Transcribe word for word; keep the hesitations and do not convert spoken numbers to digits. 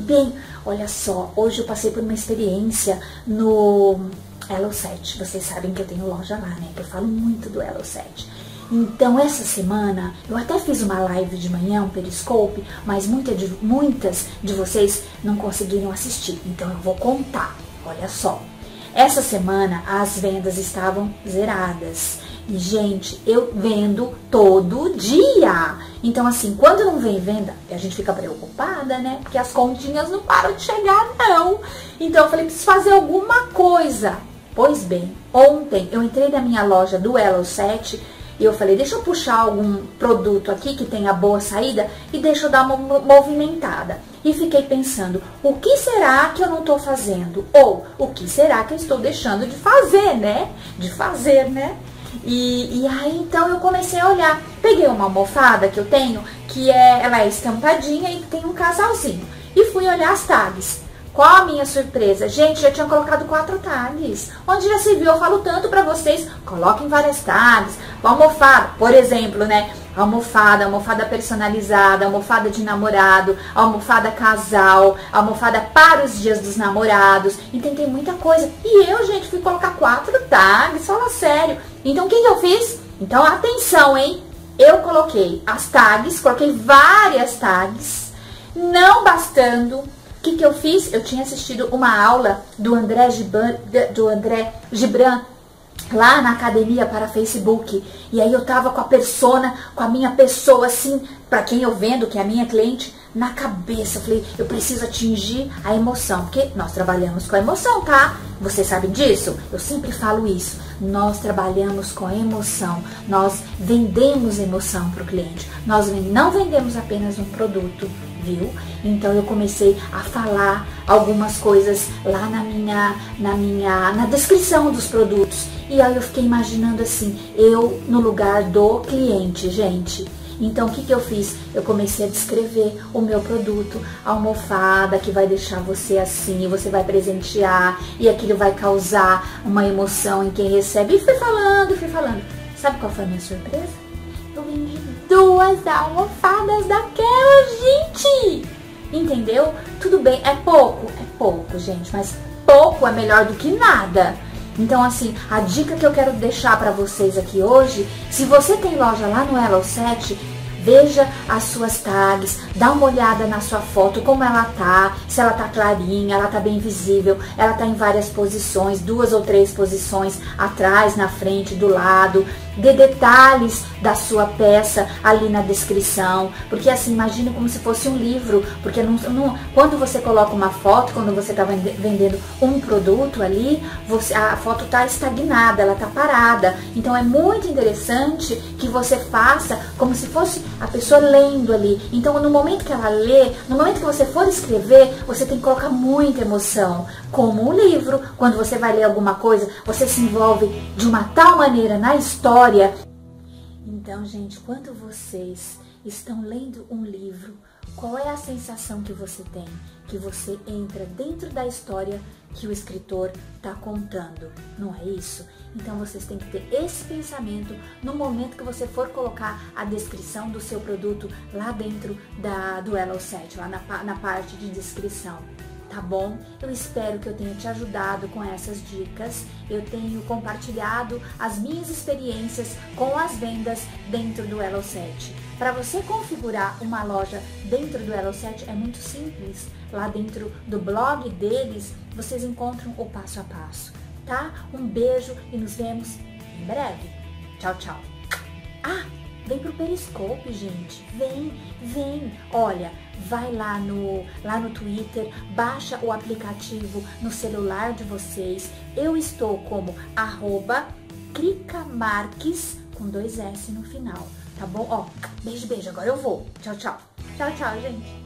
bem? Olha só, hoje eu passei por uma experiência no Elo sete. Vocês sabem que eu tenho loja lá, né? Que eu falo muito do Elo sete. Então, essa semana, eu até fiz uma live de manhã, um Periscope, mas muita de, muitas de vocês não conseguiram assistir. Então, eu vou contar. Olha só. Essa semana, as vendas estavam zeradas. E, gente, eu vendo todo dia. Então, assim, quando não vem venda, a gente fica preocupada, né? Porque as continhas não param de chegar, não. Então, eu falei, preciso fazer alguma coisa. Pois bem, ontem eu entrei na minha loja do Elo sete e eu falei, deixa eu puxar algum produto aqui que tenha boa saída e deixa eu dar uma movimentada. E fiquei pensando, o que será que eu não estou fazendo? Ou, o que será que eu estou deixando de fazer, né? De fazer, né? E, e aí, então, eu comecei a olhar. Peguei uma almofada que eu tenho, que é, ela é estampadinha e tem um casalzinho. E fui olhar as tags. Qual a minha surpresa? Gente, já tinha colocado quatro tags. Onde já se viu, eu falo tanto pra vocês, coloquem várias tags. Almofada, por exemplo, né? Almofada, almofada personalizada, almofada de namorado, almofada casal, almofada para os dias dos namorados. Então tem muita coisa. E eu, gente, fui colocar quatro tags, fala sério. Então o que, que eu fiz? Então atenção, hein? Eu coloquei as tags, coloquei várias tags, não bastando. O que, que eu fiz? Eu tinha assistido uma aula do André Gibran, do André Gibran lá na academia para Facebook. E aí eu tava com a persona, com a minha pessoa assim, para quem eu vendo, que é a minha cliente, na cabeça. Eu falei, eu preciso atingir a emoção, porque nós trabalhamos com a emoção, tá? Vocês sabem disso? Eu sempre falo isso. Nós trabalhamos com a emoção. Nós vendemos emoção para o cliente. Nós não vendemos apenas um produto, viu? Então eu comecei a falar algumas coisas lá na minha, na minha, na descrição dos produtos. E aí eu fiquei imaginando assim, eu no lugar do cliente, gente. Então, o que, que eu fiz? Eu comecei a descrever o meu produto, a almofada que vai deixar você assim, você vai presentear, e aquilo vai causar uma emoção em quem recebe. E fui falando, fui falando. Sabe qual foi a minha surpresa? Eu vendi duas almofadas daquela, gente! Entendeu? Tudo bem, é pouco? É pouco, gente, mas pouco é melhor do que nada. Então, assim, a dica que eu quero deixar pra vocês aqui hoje, se você tem loja lá no Elo sete, veja as suas tags, dá uma olhada na sua foto, como ela tá, se ela tá clarinha, ela tá bem visível, ela tá em várias posições, duas ou três posições, atrás, na frente, do lado. Dê detalhes da sua peça ali na descrição, porque assim, imagina como se fosse um livro, porque não, não, quando você coloca uma foto, quando você está vendendo um produto ali, você, a foto está estagnada, ela está parada. Então é muito interessante que você faça como se fosse a pessoa lendo ali. Então no momento que ela lê, no momento que você for escrever, você tem que colocar muita emoção, como um livro. Quando você vai ler alguma coisa, você se envolve de uma tal maneira na história. Então, gente, quando vocês estão lendo um livro, qual é a sensação que você tem? Que você entra dentro da história que o escritor está contando, não é isso? Então vocês têm que ter esse pensamento no momento que você for colocar a descrição do seu produto lá dentro da, do Elo sete, lá na, na parte de descrição. Tá bom? Eu espero que eu tenha te ajudado com essas dicas. Eu tenho compartilhado as minhas experiências com as vendas dentro do Elo sete. Para você configurar uma loja dentro do Elo sete é muito simples. Lá dentro do blog deles, vocês encontram o passo a passo, tá? Um beijo e nos vemos em breve. Tchau, tchau. Ah! Vem pro Periscope, gente. Vem, vem. Olha, vai lá no, lá no Twitter, baixa o aplicativo no celular de vocês. Eu estou como arroba cricamarques com dois S no final, tá bom? Ó, beijo, beijo. Agora eu vou. Tchau, tchau. Tchau, tchau, gente.